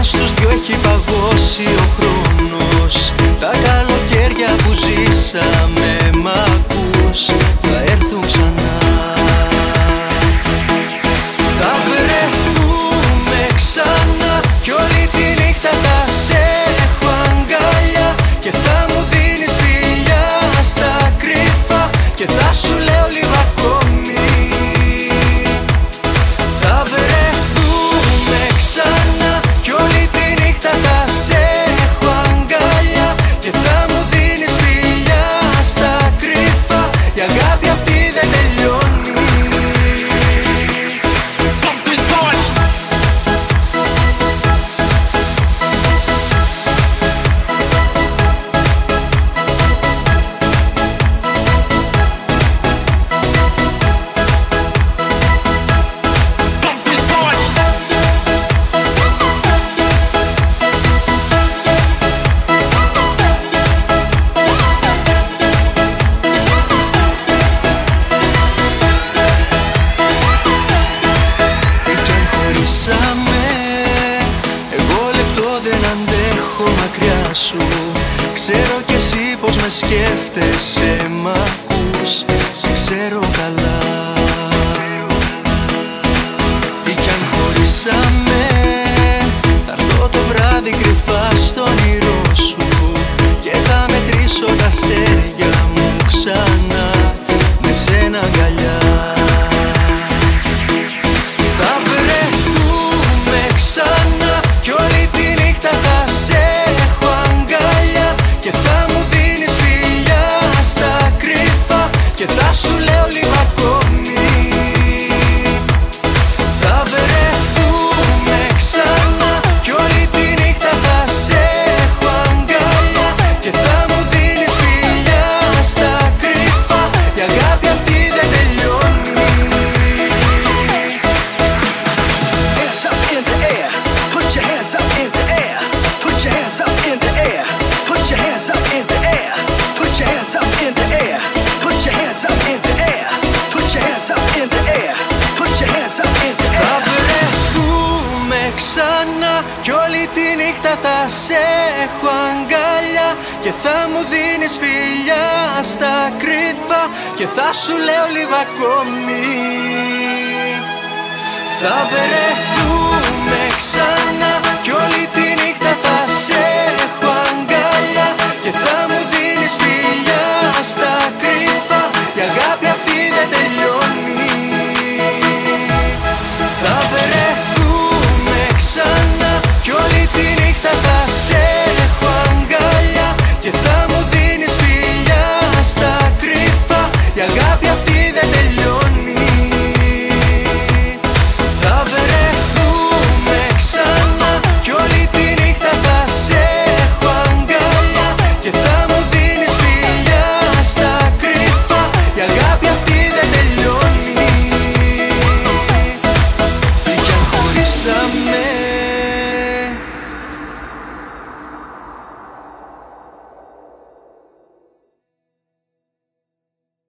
μας τους δυο έχει παγώσει ο χρόνος. Τα καλοκαίρια που ζήσαμε, μ' ακούς, θα έρθουν ξανά. Θα βρεθούμε ξανά κι όλη τη νύχτα θα σε έχω αγκαλιά και θα μου δίνεις φιλιά στα κρύφα και θα σου λέω λίγο ακόμη. Θα βρεθούμε ξανά κι όλη τη νύχτα θα σε έχω αγκαλιά και θα μου δίνεις φιλιά στα κρύφα. Η αγάπη αυτή δεν τελειώνει. Εγώ λεπτό δεν αντέχω μακριά σου. Ξέρω κι εσύ πως με σκέφτεσαι, μ' ακούς, σε ξέρω καλά. Τι κι αν χωρίσαμε, θα έρθω το βράδυ κρυφά στο όνειρό σου και θα μετρήσω τα αστέρια μου ξανά με σένα αγκαλιά. Θα βρεθούμε ξανά κι όλη τη νύχτα θα σε έχω αγκαλιά και θα μου δίνεις φιλιά στα κρύφα και θα σου λέω λίγο ακόμη. Θα βρεθούμε ξανά κι όλη τη νύχτα θα σε έχω αγκαλιά και θα μου δίνεις φιλιά στα κρύφα. Η αγάπη αυτή δεν τελειώνει. Θα βρεθούμε ξανά κι όλη τη νύχτα θα σε έχω αγκαλιά και θα μου δίνεις φιλιά στα κρύφα και θα σου λέω λίγο ακόμη. Θα βρεθούμε